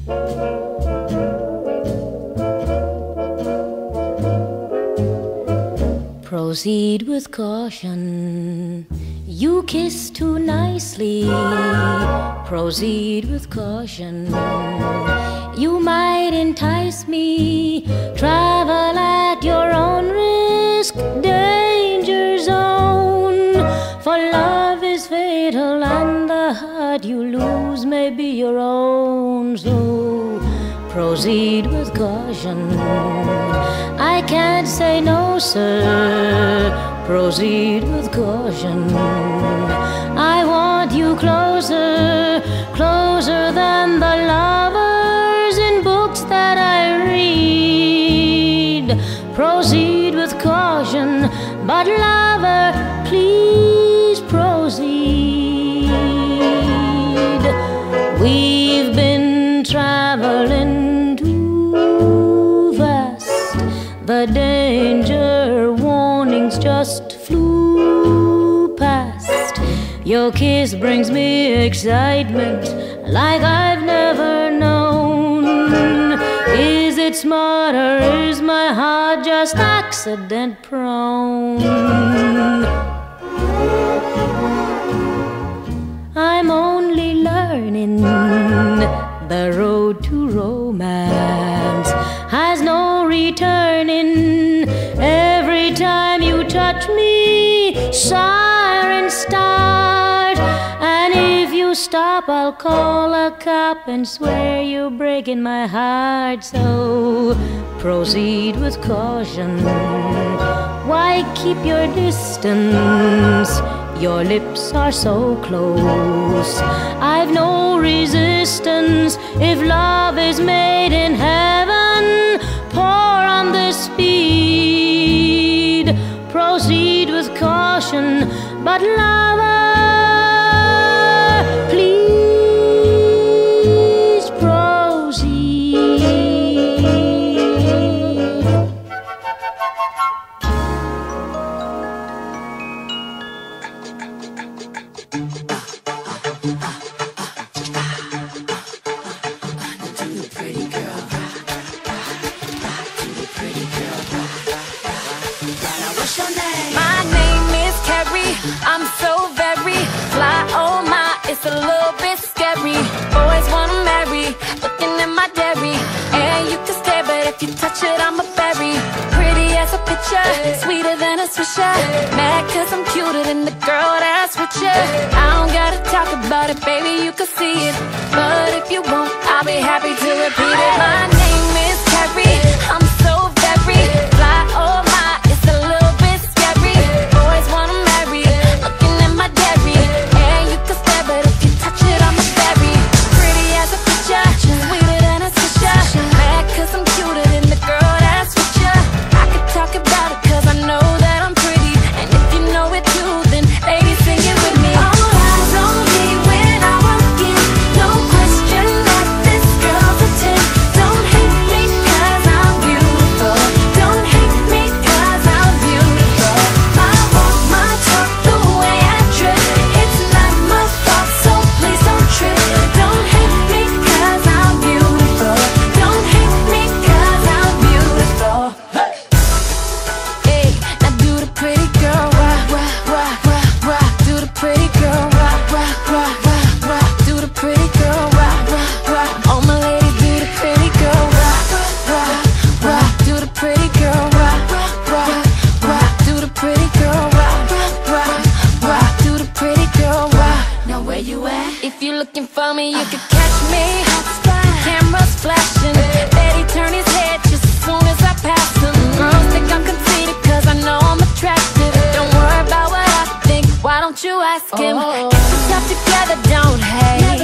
Proceed with caution. You kiss too nicely. Proceed with caution. You might entice me. Travel at your own risk. Danger zone. For love is fatal, and the heart you lose may be your own. So proceed with caution. I can't say no, sir. Proceed with caution. I want you closer, closer than the lovers in books that I read. Proceed with caution, but lover, please proceed. We've been traveling too fast. The danger warnings just flew past. Your kiss brings me excitement like I've never known. Is it smart or is my heart just accident prone? I'm only learning the road to romance has no returning. Every time you touch me, sirens start. And if you stop, I'll call a cop and swear you're breaking my heart. So proceed with caution. Why keep your distance? Your lips are so close. I've no resistance. If love is made in heaven, pour on this speed. Proceed with caution, but lover, please proceed. My name is Carrie, I'm so very fly, oh my, it's a little bit scary. Boys wanna marry, looking at my dairy. And you can stare, but if you touch it, I'm a berry. Pretty as a picture, sweeter than a swisher. Mad cause I'm cuter than the girl that's with you. I don't gotta talk about it, baby, you can see it. But if you won't, I'll be happy to repeat it. My name is Carrie, I'm so very fly, oh my, it's a little bit scary. Boys wanna marry, looking at my dairy. And you can stare, but if you touch it, I'm a berry. Pretty as a picture, sweeter than a swisher. Mad cause I'm cuter than the girl that's with ya. I could talk about it cause I know that I'm pretty. And if you know it too, then ladies sing it with me. All eyes on me when I walk in. No question that this girl's a 10. Don't hate me cause I'm beautiful. Don't hate me cause I'm beautiful. I walk my talk the way I dress. It's not my fault, so please don't trip. Don't hate me cause I'm beautiful. Don't hate me cause I'm beautiful. Hey, now do the pretty girl rock, rock, rock, rock, rock. Do the pretty girl rock, rock, rock, rock, rock. Do the pretty girl rock, rock, rock. All my ladies do the pretty girl rock, rock, rock. Do the pretty girl rock, rock, rock. Do the pretty girl rock, rock, rock. Do the pretty girl rock. Now where you at? If you're looking for me, you can catch me. Cameras flashing, Betty turn his head just as soon as I pass him. Girls think I'm conceited cause I know I'm attractive. Don't worry about what I think, why don't you ask him? Get yourself together, don't hate.